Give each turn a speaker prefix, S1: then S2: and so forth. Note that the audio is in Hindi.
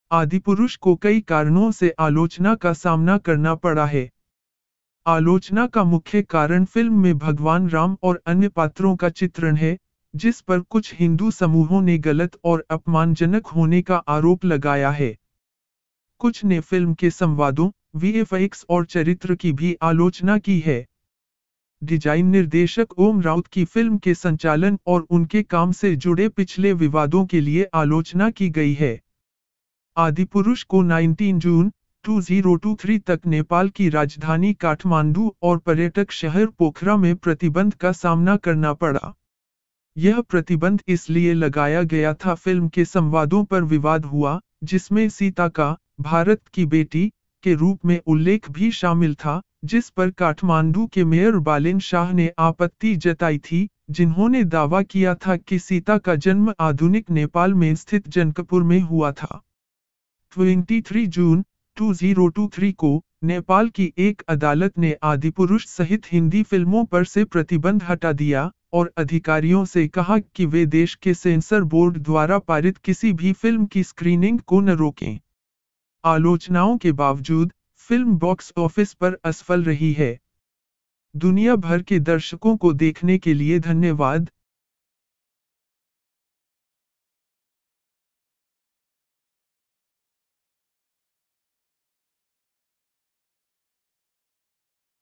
S1: आदिपुरुष को कई कारणों से आलोचना का सामना करना पड़ा है। आलोचना का मुख्य कारण फिल्म में भगवान राम और अन्य पात्रों का चित्रण है, जिस पर कुछ हिंदू समूहों ने गलत और अपमानजनक होने का आरोप लगाया है। कुछ ने फिल्म के संवादों, वीएफएक्स और चरित्र की भी आलोचना की है। डिजाइन निर्देशक ओम राउत की फिल्म के संचालन और उनके काम से जुड़े पिछले विवादों के लिए आलोचना की गई है। आदिपुरुष को 19 जून 2023 तक नेपाल की राजधानी काठमांडू और पर्यटक शहर पोखरा में प्रतिबंध का सामना करना पड़ा। यह प्रतिबंध इसलिए लगाया गया था फिल्म के संवादों पर विवाद हुआ, जिसमें सीता का भारत की बेटी के रूप में उल्लेख भी शामिल था, जिस पर काठमांडू के मेयर बालेन शाह ने आपत्ति जताई थी, जिन्होंने दावा किया था कि सीता का जन्म आधुनिक नेपाल में स्थित जनकपुर में हुआ था। 23 जून 2023 को नेपाल की एक अदालत ने आदिपुरुष सहित हिंदी फिल्मों पर से प्रतिबंध हटा दिया और अधिकारियों से कहा कि वे देश के सेंसर बोर्ड द्वारा पारित किसी भी फिल्म की स्क्रीनिंग को न रोकें। आलोचनाओं के बावजूद फिल्म बॉक्स ऑफिस पर असफल रही है। दुनिया भर के दर्शकों को देखने के लिए धन्यवाद।